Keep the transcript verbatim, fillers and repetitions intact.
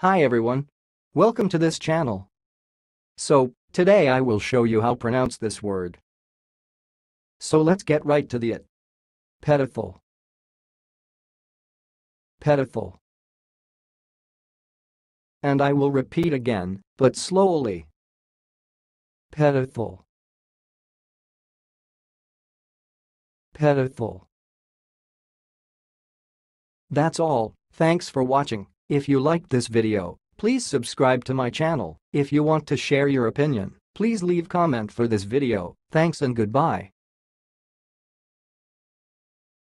Hi everyone. Welcome to this channel. So, today I will show you how to pronounce this word. So let's get right to the it. Petothel. Petothel. And I will repeat again, but slowly. Petothel. Petothel. That's all. Thanks for watching. If you liked this video, please subscribe to my channel. If you want to share your opinion, please leave comment for this video. Thanks and goodbye.